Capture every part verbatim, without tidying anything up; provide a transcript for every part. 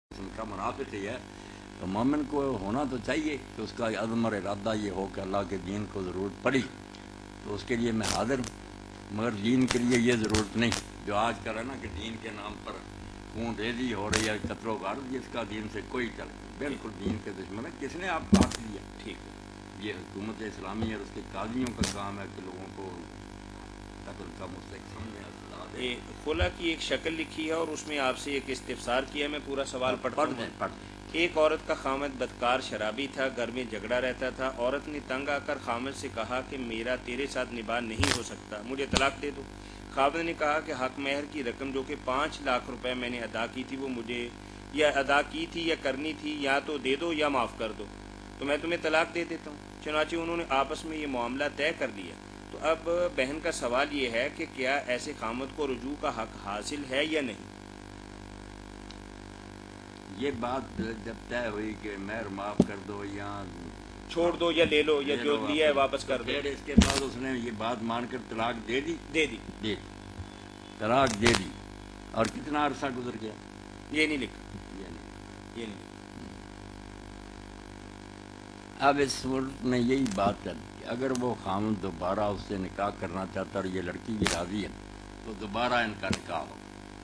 قسم کا منافق ہی ہے. تو مومن کو ہونا تو چاہیے کہ اس کا عزم اور ارادہ یہ ہو کہ اللہ کے دین کو ضرورت پڑی تو اس کے لیے میں حاضر ہوں, مگر دین کے لیے یہ ضرورت نہیں جو آج کل ہے نا کہ دین کے نام پر خون ریزی ہو رہی ہے, قتل و غارت, اس کا دین سے کوئی تعلق نہیں, بالکل دین کے دشمن ہے. کس نے آپ کو حق دیا؟ ٹھیک ہے, یہ حکومت اسلامی اور اس کے قاضیوں کا کام ہے کہ لوگوں کو قتل کا مستحق سمجھیں. خلا کی ایک شکل لکھی ہے اور اس میں آپ سے ایک استفسار کیا ہے, میں پورا سوال پڑھتا ہوں. ایک عورت کا خامد بدکار شرابی تھا, گھر میں جھگڑا رہتا تھا. عورت نے تنگ آ کر خامد سے کہا کہ میرا تیرے ساتھ نباہ نہیں ہو سکتا, مجھے طلاق دے دو. خامد نے کہا کہ حق مہر کی رقم جو کہ پانچ لاکھ روپے میں نے ادا کی تھی وہ مجھے یا ادا کی تھی یا کرنی تھی, یا تو دے دو یا معاف کر دو, تو میں تمہیں طلاق دے دیتا ہوں. چنانچہ انہوں نے آپس میں یہ معاملہ طے کر لیا. تو اب بہن کا سوال یہ ہے کہ کیا ایسے خامد کو رجوع کا حق حاصل ہے یا نہیں؟ یہ بات جب طے ہوئی کہ مہر معاف کر دو یا چھوڑ دو یا لے لو یا جو لیا ہے واپس کر دو, پھر اس کے بعد اس نے یہ بات مان کر طلاق دے دی دے دی دے دی طلاق دے دی. اور کتنا عرصہ گزر گیا یہ نہیں لکھا, یہ نہیں یہ نہیں. اب اس صورت میں یہی بات ہے کہ اگر وہ خامد دوبارہ اس سے نکاح کرنا چاہتا اور یہ لڑکی بھی راضی ہے تو دوبارہ ان کا نکاح ہو,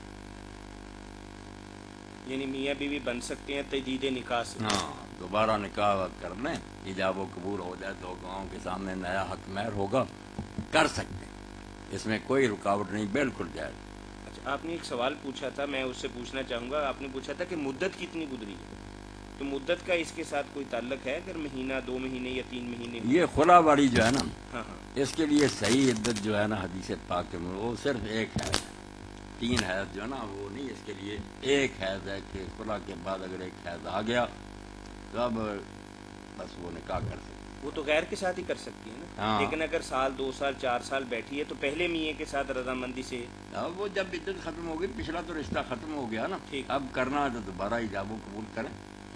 یعنی میاں بیوی بن سکتے ہیں تجدید نکاح سے. ہاں, دوبارہ نکاح کر لیں, ایجاب و قبول ہو جائے تو گاؤں کے سامنے نیا حق مہر ہوگا, کر سکتے ہیں, اس میں کوئی رکاوٹ نہیں, بالکل جائز. اچھا, آپ نے ایک سوال پوچھا تھا, میں اس سے پوچھنا چاہوں گا. آپ نے پوچھا تھا کہ مدت کتنی گزری ہے, تو مدت کا اس کے ساتھ کوئی تعلق ہے؟ اگر مہینہ, دو مہینے یا تین مہینے؟ یہ خلا والی جو ہے نا, ہاں ہاں, اس کے لیے صحیح عدت جو ہے نا حدیث پاک میں وہ صرف ایک ہے, تین حیض جو ہے نا وہ نہیں, اس کے لیے ایک حیض ہے کہ خلا کے بعد اگر ایک حیض آ گیا تو اب بس وہ نکاح کر سکتے. وہ تو غیر کے ساتھ ہی کر سکتی ہے نا. ہاں, لیکن اگر سال, دو سال, چار سال بیٹھی ہے تو پہلے میاں کے ساتھ رضامندی سے, اب وہ جب عدت ختم ہو گئی, پچھلا تو رشتہ ختم ہو گیا نا, ٹھیک, اب کرنا ہے تو دوبارہ ایجاب و قبول کریں.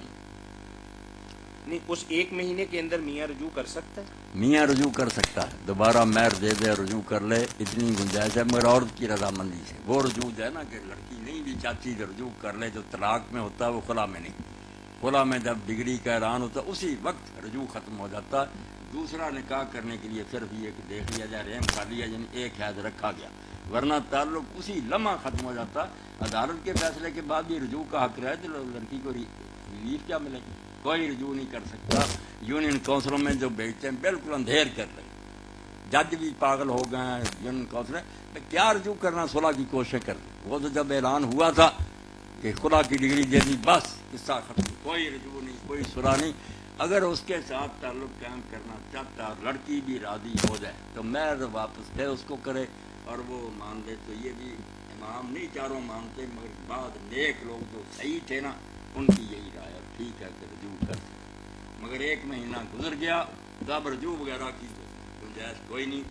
نہیں, اس ایک مہینے کے اندر میاں رجوع کر سکتا ہے؟ میاں رجوع کر سکتا ہے, دوبارہ مہر دے دے, رجوع کر لے, اتنی گنجائش ہے, مگر عورت کی رضامندی سے. وہ رجوع جو ہے نا کہ لڑکی نہیں بھی چاہتی کہ رجوع کر لے, جو طلاق میں ہوتا ہے وہ خلا میں نہیں. خلا میں جب ڈگری کا اعلان ہوتا ہے اسی وقت رجوع ختم ہو جاتا ہے. دوسرا نکاح کرنے کے لیے صرف یہ کہ دیکھ لیا جائے رحم کھا لیا, یعنی ایک حیض رکھا گیا, ورنہ تعلق اسی لمحہ ختم ہو جاتا. عدالت کے فیصلے کے بعد بھی رجوع کا حق رہے تو لڑکی کو ریلیف کیا ملے گی؟ کوئی رجوع نہیں کر سکتا. یونین کونسلوں میں جو بیچتے ہیں بالکل اندھیر کر رہے ہیں, جج بھی پاگل ہو گئے ہیں. یونین کونسل کیا رجوع کرنا, صلح کی کوشش کر رہے. وہ تو جب اعلان ہوا تھا کہ خلا کی ڈگری دے دی بس قصہ ختم, کوئی رجوع نہیں, کوئی صلح نہیں. اگر اس کے ساتھ تعلق قائم کرنا چاہتا اور لڑکی بھی راضی ہو جائے تو مہر واپس دے اس کو کرے اور وہ مان لے. تو یہ بھی امام نہیں چاروں مانتے, مگر بعد نیک لوگ جو صحیح تھے نا ان کی یہی رائے, ٹھیک ہے کہ رجوع کر سکتے. مگر ایک مہینہ گزر گیا تو اب رجوع وغیرہ کی گنجائش کوئی نہیں,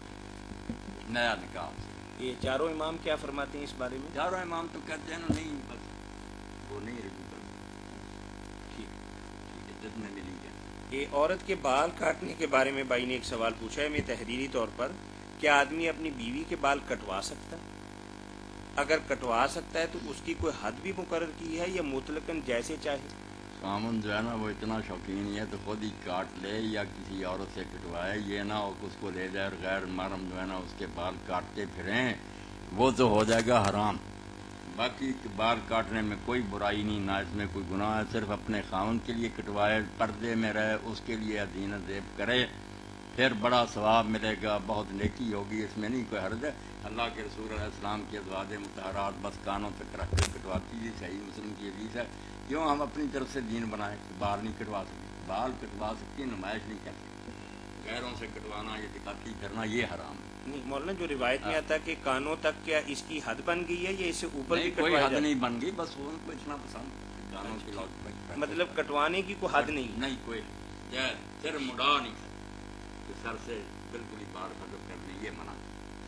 نیا نکاح. یہ چاروں امام کیا فرماتے ہیں اس بارے میں؟ چاروں امام تو کہتے ہیں نا نہیں, بس وہ نہیں رجوع کر سکتے. ٹھیک, عدت میں ملی گیا. یہ عورت کے بال کاٹنے کے بارے میں بھائی نے ایک سوال پوچھا ہے, میں تحریری طور پر, کیا آدمی اپنی بیوی کے بال کٹوا سکتا ہے؟ اگر کٹوا سکتا ہے تو اس کی کوئی حد بھی مقرر کی ہے یا مطلقاً جیسے چاہے؟ خامن جو ہے نا وہ اتنا شوقین ہے تو خود ہی کاٹ لے یا کسی عورت سے کٹوائے, یہ نہ ہو کہ اس کو لے جائے اور غیر محرم جو ہے نا اس کے بال کاٹتے پھریں, وہ تو ہو جائے گا حرام. باقی بال کاٹنے میں کوئی برائی نہیں, نہ اس میں کوئی گناہ ہے. صرف اپنے خامن کے لیے کٹوائے, پردے میں رہے, اس کے لیے ادین زیب کرے, پھر بڑا ثواب ملے گا, بہت نیکی ہوگی, اس میں نہیں کوئی حرج ہے. اللہ کے رسول علیہ السلام کی ازواج مطہرات بس کانوں تک رکھ کر کٹواتی تھی, صحیح مسلم کی حدیث ہے. کیوں ہم اپنی طرف سے دین بنائیں کہ بال نہیں کٹوا سکتے؟ بال کٹوا سکتی, نمائش نہیں کر سکتی. غیروں سے کٹوانا, یہ دکھاتی کرنا, یہ حرام ہے. نہیں مولانا, جو روایت میں آتا ہے کہ کانوں تک, کیا اس کی حد بن گئی ہے یا اس سے اوپر بھی کوئی کٹوایا حد جائے؟ نہیں بن گئی, بس وہ ان کو اتنا پسند کانوں کی لوٹ, مطلب کٹوانے کی کوئی حد نہیں؟ نہیں کوئی, صرف مڑا نہیں کہ سر سے بالکل ہی بال ختم کرنے, یہ منع.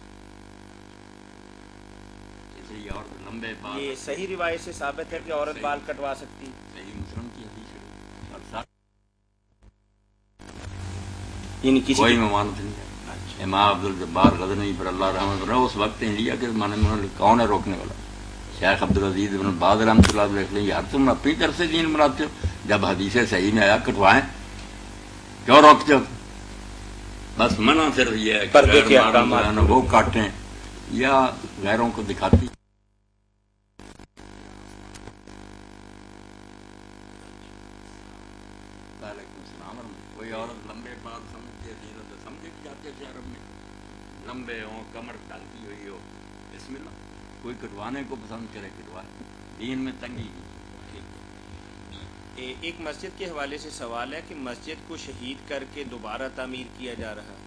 اور لمبے بال, یہ صحیح روایت سے ثابت ہے کہ عورت بال کٹوا سکتی؟ صحیح مسلم کی حدیث ہے, یعنی کسی کوئی ممانت نہیں ہے. امام عبدالجبار غزنوی پر اللہ رحمۃ اللہ اس وقت نے لیا کہ میں نے کون ہے روکنے والا, शेख अब्दुल अजीज इब्न बाज रहमतुल्लाह अलैह लिख लें, यार तुम अपनी तरफ से दीन बनाते हो, जब हदीस सही में आया कटवाएं, क्यों रोकते हो? बस मना सिर्फ ये है कि वो काटें या गैरों को दिखाती। कोई औरत लंबे बाल समझते तो समझे जाते थे अरब में, लंबे हो, कमर ढलती हुई हो, बिस्मिल्लाह। कोई कटवाने को पसंद करे कटवाए, दीन में तंगी नहीं। एक मस्जिद के हवाले से सवाल है कि मस्जिद को शहीद करके दोबारा तामीर किया जा रहा है,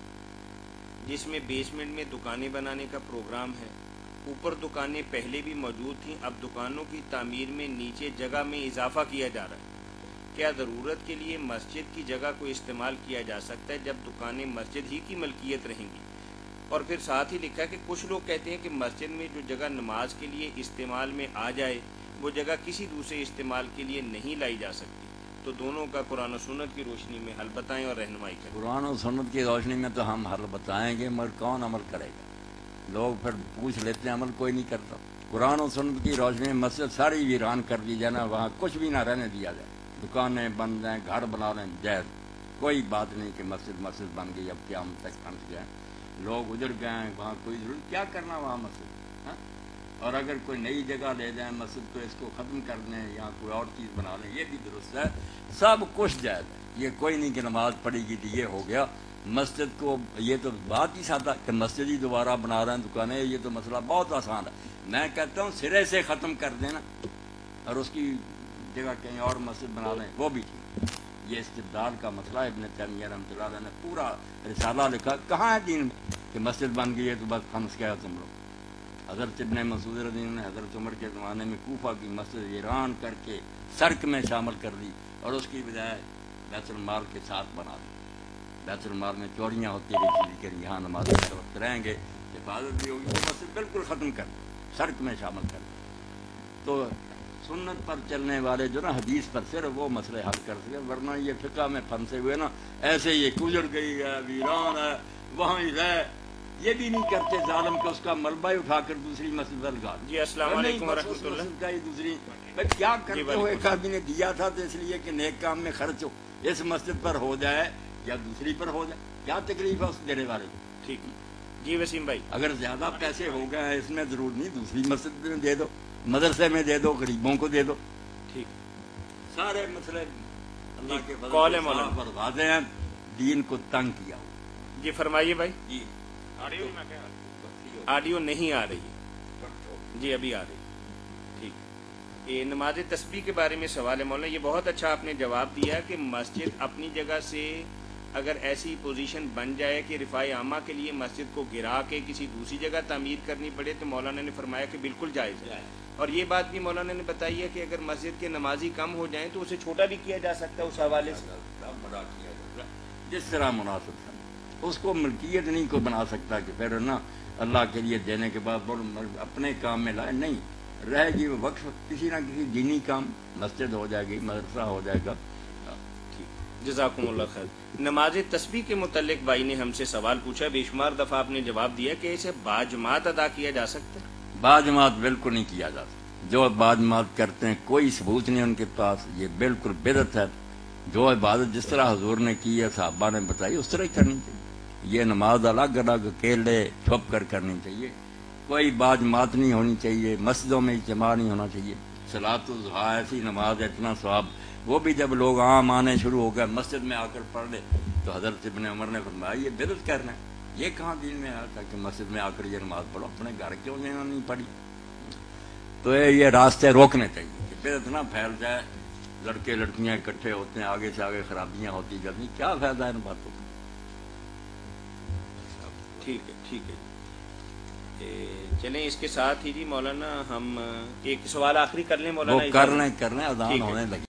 जिसमें बेसमेंट में दुकानें बनाने का प्रोग्राम है। ऊपर दुकानें पहले भी मौजूद थीं, अब दुकानों की तामीर में नीचे जगह में इजाफा किया जा रहा है। क्या ज़रूरत के लिए मस्जिद की जगह को इस्तेमाल किया जा सकता है जब दुकानें मस्जिद ही की मलकियत रहेंगी? और फिर साथ ही लिखा है कि कुछ लोग कहते हैं कि मस्जिद में जो जगह नमाज के लिए इस्तेमाल में आ जाए वो जगह किसी दूसरे इस्तेमाल के लिए नहीं लाई जा सकती। तो दोनों का कुरान और सुन्नत की रोशनी में हल बताएं और रहनुमाई करें। कुरान और सुन्नत की रोशनी में तो हम हल बताएंगे, मगर कौन अमल करेगा? लोग फिर पूछ लेते हैं, अमल कोई नहीं करता। कुरान और सुन्नत की रोशनी में मस्जिद सारी वीरान कर दी जाए ना, वहाँ कुछ भी ना रहने दिया जाए, दुकानें बन जाएं, घर बना लें, जैद कोई बात नहीं कि मस्जिद मस्जिद बन गई, अब क्या हम तक पहुँच गए, लोग उधर गए, वहाँ कोई जरूरत क्या करना वहाँ मस्जिद है? और अगर कोई नई जगह ले जाए मस्जिद को, इसको ख़त्म कर दें, यहाँ कोई और चीज़ बना लें, ये भी दुरुस्त है। सब कुछ जायज़ है, ये कोई नहीं कि नमाज पढ़ेगी तो ये हो गया। मस्जिद को ये तो बात ही सादा कि मस्जिद ही दोबारा बना रहे हैं दुकानें, ये तो मसला बहुत आसान है। मैं कहता हूँ सिरे से ख़त्म कर देना और उसकी जगह कहीं और मस्जिद बना लें, वो भी ठीक। ये इस्तिबदाल का मसला इब्न तैमिया रहमतुल्लाह अलैह ने पूरा रिसाला लिखा। कहाँ है दीन में कि मस्जिद बन गई है तो बस फंस गया तुम लोग? हज़रत इब्न मसूद रज़ियल्लाहु ने हज़रत उमर के ज़माने में कूफा की मस्जिद वीरान करके सर्क में शामिल कर दी और उसकी बजाय बैतुल माल के साथ बना दी। बैतुल माल में चोरियाँ होती रही, लेकिन यहाँ नमाज के वक्त रहेंगे, हिफाजत भी होगी, तो मस्जिद बिल्कुल ख़त्म कर दी, सर्क में शामिल कर दी। तो सुन्नत पर चलने वाले जो ना हदीस पर सिर्फ वो मसले हल कर सके, वरना ये फिक़ा में फंसे हुए ना, ऐसे ये गुजर गई है, वीरान है, वहाँ ही रहे, ये भी नहीं करते। जालिम को उसका मलबा ही उठाकर दूसरी मस्जिद पर लगा जी। अस्सलाम वालेकुम व रहमतुल्लाह। दूसरी क्या करते हो? एक आदमी ने दिया था तो इसलिए कि नेक काम में खर्च हो, इस मस्जिद पर हो जाए या दूसरी पर हो जाए, क्या तकलीफ है उस देने वाले को? ठीक जी वसीम भाई, अगर ज्यादा पैसे हो गए इसमें जरूर नहीं, दूसरी मस्जिद में दे दो, मदरसे में दे दो, गरीबों को दे दो। ठीक, सारे मसले अल्लाह के कौल है मौलाना पर वादे हैं, दीन को तंग किया जी। फरमाइए भाई। जी ऑडियो नहीं आ रही जी, अभी आ रही। ठीक, ये नमाज तस्बीह के बारे में सवाल है मौलाना, ये बहुत अच्छा आपने जवाब दिया कि मस्जिद अपनी जगह से अगर ऐसी पोजीशन बन जाए कि रिफाई आमा के लिए मस्जिद को गिरा के किसी दूसरी जगह तामीर करनी पड़े, तो मौलाना ने फरमाया कि बिल्कुल जायज़ है। और ये बात भी मौलाना ने बताई है कि अगर मस्जिद के नमाजी कम हो जाएं तो उसे छोटा भी किया जा सकता है उस हवाले से, बड़ा किया जाता है जिस तरह मुनासिब है। उसको मलकियत नहीं को बना सकता कि फिर ना अल्लाह के लिए देने के बाद अपने काम में लाए, नहीं रहेगी वो वक्फ किसी ना किसी दीनी काम, मस्जिद हो जाएगी, मदरसा हो जाएगा। जज़ाकुमुल्लाह खैर। नमाज तस्बीह के मुतल्लिक भाई ने हमसे सवाल पूछा, बेशुमार दफ़ा आपने जवाब दिया कि इसे बाजमात अदा किया जा सकता है। बाजमात बिल्कुल नहीं किया जा सकता। जो बाजमात करते हैं कोई सबूत नहीं उनके पास, ये बिल्कुल बिदअत है। जो इबादत जिस तरह हुजूर ने की है, साहबा ने बताई, उस तरह ही करनी चाहिए। ये नमाज अलग अलग अकेले छुप कर करनी चाहिए, कोई बाजमात नहीं होनी चाहिए, मस्जिदों में इज्तिमा नहीं होना चाहिए। सलातुल ज़ुहा ऐसी नमाज, इतना सवाब, वो भी जब लोग आम आने शुरू हो गए मस्जिद में आकर पढ़ ले, तो हज़रत इब्न उमर ने फरमाया ये बिदअत करना है। ये कहाँ दीन में आया था कि मस्जिद में आकर ये नमाज पढ़ो, अपने घर क्यों नहीं पढ़ी? तो ये रास्ते रोकने चाहिए कि बिदअत ना फैल जाए, लड़के लड़कियां इकट्ठे होते हैं, आगे से आगे खराबियां होती जाती, क्या फायदा है इन बातों का? ठीक है, ठीक है। चलें इसके साथ ही जी मौलाना हम एक सवाल आखिरी कर लें मौलाना, कर लें कर लें अज़ान होने लगी।